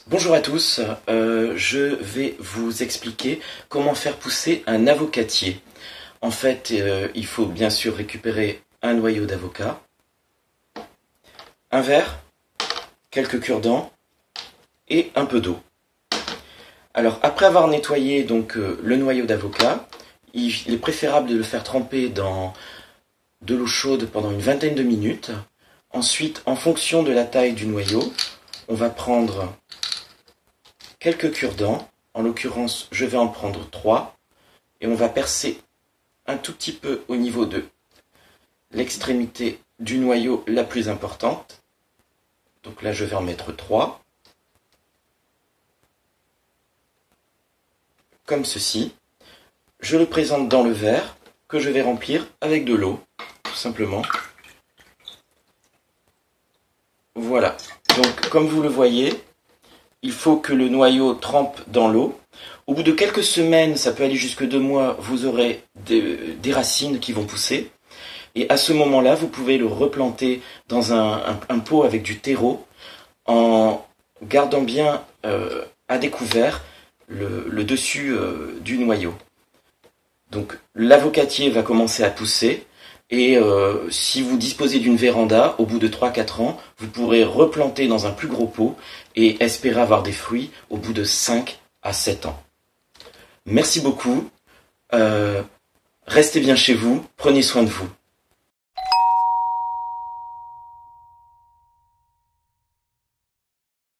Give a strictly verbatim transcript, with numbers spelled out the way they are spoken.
Bonjour à tous, euh, je vais vous expliquer comment faire pousser un avocatier. En fait, euh, il faut bien sûr récupérer un noyau d'avocat, un verre, quelques cure-dents et un peu d'eau. Alors après avoir nettoyé donc euh, le noyau d'avocat, il, il est préférable de le faire tremper dans de l'eau chaude pendant une vingtaine de minutes. Ensuite, en fonction de la taille du noyau, on va prendre quelques cure-dents. En l'occurrence, je vais en prendre trois. Et on va percer un tout petit peu au niveau de l'extrémité du noyau la plus importante. Donc là, je vais en mettre trois. Comme ceci. Je le présente dans le verre que je vais remplir avec de l'eau, tout simplement. Voilà. Donc, comme vous le voyez, il faut que le noyau trempe dans l'eau. Au bout de quelques semaines, ça peut aller jusque deux mois, vous aurez des, des racines qui vont pousser. Et à ce moment-là, vous pouvez le replanter dans un, un, un pot avec du terreau en gardant bien euh, à découvert le, le dessus euh, du noyau. Donc l'avocatier va commencer à pousser. Et euh, si vous disposez d'une véranda, au bout de trois à quatre ans, vous pourrez replanter dans un plus gros pot et espérer avoir des fruits au bout de cinq à sept ans. Merci beaucoup. Euh, restez bien chez vous. Prenez soin de vous.